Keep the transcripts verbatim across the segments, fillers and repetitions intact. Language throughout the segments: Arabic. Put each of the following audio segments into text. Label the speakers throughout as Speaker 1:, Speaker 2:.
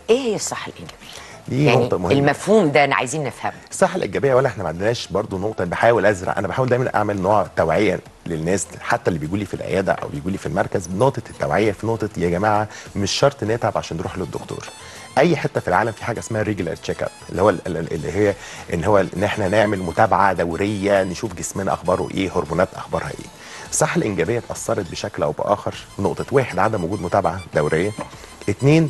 Speaker 1: ايه هي الصحه الايجابيه؟
Speaker 2: دي
Speaker 1: يعني
Speaker 2: نقطة مهمة.
Speaker 1: المفهوم ده انا عايزين نفهمه.
Speaker 2: الصحة الإيجابية، ولا احنا ما عندناش برضو نقطة بحاول أزرع، أنا بحاول دايما أعمل نوع توعية للناس حتى اللي بيجوا لي في العيادة أو بيجوا لي في المركز، بنقطة التوعية في نقطة يا جماعة مش شرط نتعب عشان نروح للدكتور. أي حتة في العالم في حاجة اسمها ريجولار تشيك اب، اللي هو اللي هي إن هو إن احنا نعمل متابعة دورية نشوف جسمنا أخباره إيه، هرمونات أخبارها إيه. الصحة الإيجابية اتأثرت بشكل أو بآخر نقطة واحد عدم وجود متابعة دورية، اتنين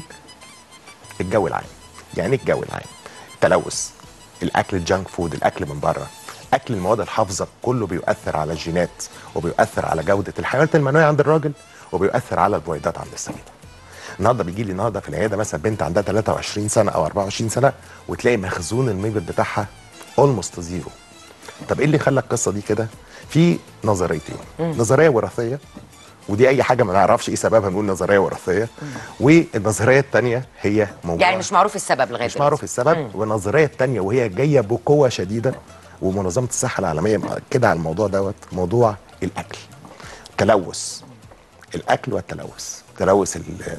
Speaker 2: الجو العام. يعني الجو العام، التلوث، الاكل الجانك فود، الاكل من بره، اكل المواد الحافظه، كله بيؤثر على الجينات وبيؤثر على جوده الحيوانات المنويه عند الراجل وبيؤثر على البويضات عند السيده. النهارده بيجي لي النهارده في العياده مثلا بنت عندها ثلاثة وعشرين سنه او أربعة وعشرين سنه وتلاقي مخزون الميجر بتاعها اولموست زيرو. طب ايه اللي خلى القصه دي كده؟ في نظريتين، نظريه وراثيه، ودي اي حاجه ما نعرفش ايه سببها بنقول نظريه وراثيه، والنظريه الثانيه هي موضوع
Speaker 1: يعني مش معروف السبب لغايه
Speaker 2: مش معروف السبب. مم. والنظريه الثانيه وهي جايه بقوه شديده، ومنظمه الصحه العالميه مأكده على الموضوع دوت، موضوع الاكل، التلوث، الاكل والتلوث، تلوث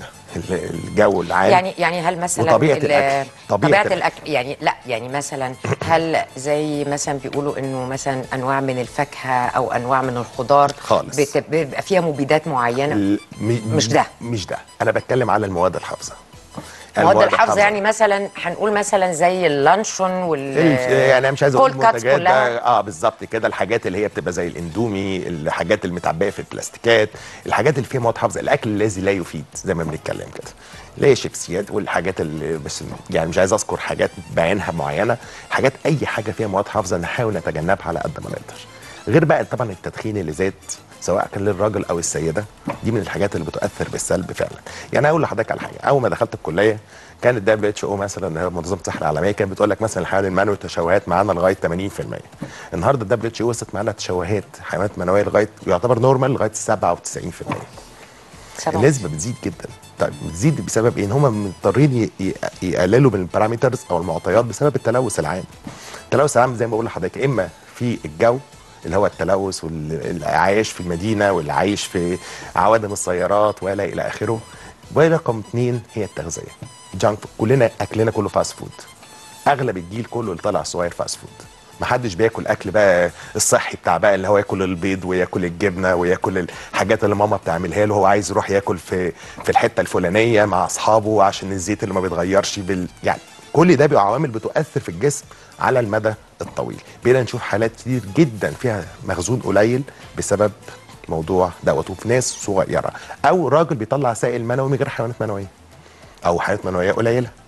Speaker 2: الجو العام.
Speaker 1: يعني يعني هل مثلا
Speaker 2: وطبيعه الاكل،
Speaker 1: طبيعه, طبيعة الاكل يعني لا يعني مثلا هل زي مثلا بيقولوا انه مثلا انواع من الفاكهه او انواع من الخضار
Speaker 2: خالص
Speaker 1: بيبقى فيها مبيدات معينه؟ مش ده
Speaker 2: مش ده انا بتكلم على المواد الحافظه.
Speaker 1: المواد الحافظه يعني مثلا هنقول مثلا زي اللانشون وال
Speaker 2: يعني انا مش عايز اقول
Speaker 1: المنتجات
Speaker 2: ده اه بالظبط كده، الحاجات اللي هي بتبقى زي الاندومي، الحاجات المتعبيه في البلاستيكات، الحاجات اللي فيها مواد حافظه، الاكل الذي لا يفيد زي ما بنتكلم كده، اللي هي شيبسيات والحاجات اللي بس يعني مش عايز اذكر حاجات بعينها معينه، حاجات اي حاجه فيها مواد حافظه نحاول نتجنبها على قد ما نقدر. غير بقى طبعا التدخين اللي زاد سواء كان للراجل او السيده، دي من الحاجات اللي بتؤثر بالسلب فعلا. يعني اقول لحضرتك على حاجه، اول ما دخلت الكليه كانت دبليو اتش او مثلا منظمه الصحه العالميه كانت بتقول لك مثلا الحيوان المنوي تشوهات معانا لغايه ثمانين في المية. النهارده الدبليو اتش او وصلت معانا تشوهات حيوانات منويه لغايه يعتبر نورمال لغايه سبعة وتسعين في المية. النسبه بتزيد جدا. طيب بتزيد بسبب ايه؟ ان هم مضطرين يقللوا من البارامترز او المعطيات بسبب التلوث العام. التلوث العام زي ما بقول لحضرتك اما في الجو اللي هو التلوث واللي عايش في المدينه واللي عايش في عوادم السيارات ولا الى اخره. ورقم اثنين هي التغذيه. جانك كلنا اكلنا كله فاست فود. اغلب الجيل كله اللي طالع صغير فاست فود. ما حدش بياكل اكل بقى الصحي بتاع بقى اللي هو ياكل البيض وياكل الجبنه وياكل الحاجات اللي ماما بتعملها له، هو عايز يروح ياكل في في الحته الفلانيه مع اصحابه عشان الزيت اللي ما بيتغيرش بال يعني كل ده بيبقى عوامل بتؤثر في الجسم على المدى الطويل. بقينا نشوف حالات كتير جدا فيها مخزون قليل بسبب موضوع دوت، وفي ناس صغيره او راجل بيطلع سائل منوي من غير حيوانات منويه او حيوانات منويه قليله.